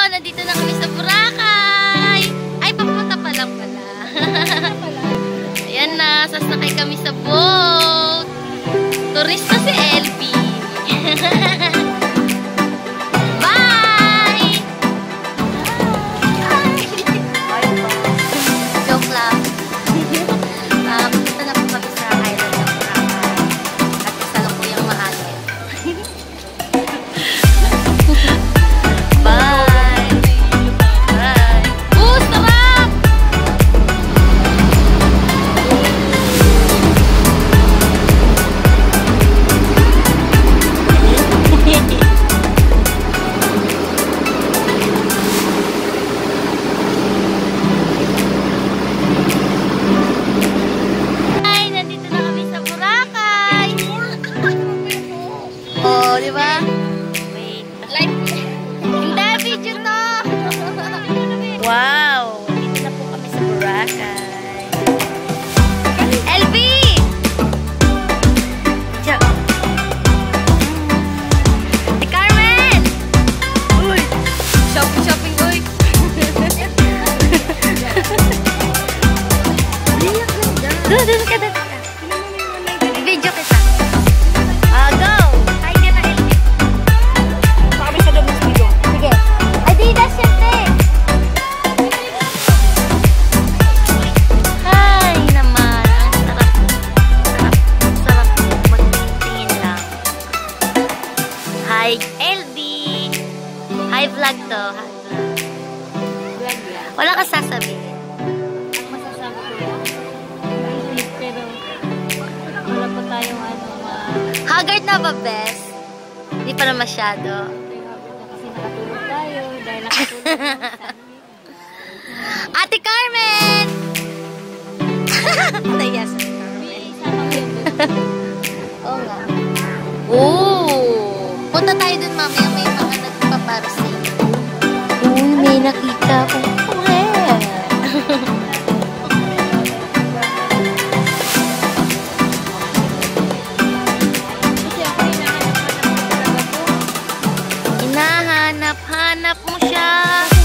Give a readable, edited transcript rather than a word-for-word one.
Nandito na kami sa Boracay! Ay, papunta pa lang pala. Ayan na, sasakay kami sa boat. Turista si LB. Bye! Joke lang. Pupunta na po kami sa island ng Boracay. At kasalukuyang mahangin. Bye! Bye! Sarap! Ay, nandito na kami sa Boracay! Oh, di ba? Wait. Hindi, video to! Wow! Dito na po kami sa Boracay. LB! Diyan. Si Carmen! Uy! Shopping, uy! Doon ka. Video kita. Go! Hi ka na, LB. Kami sa Domino's video. Sige. Adidas, syempre! Hi naman. Ang sarap magtingin lang. Hi, LB. Hi, vlog to. Hi, vlog. Vlog yan. Wala ka sasabihin. Ang masasabi ko yan. Mainit, pero wala pa tayong Haggard na ba, Bes? Hindi pa na masyado. kasi nakatulog tayo. Dahil nakatulog tayo. Ate Carmen! Naya sa Carmen. Isama ko yung Oo nga. Oo! Punta tayo dun mamaya. May mga nagpaparsi. May nakita ko. kasi ako hinahanap ko talaga po. Hinahanap-hanap mo siya.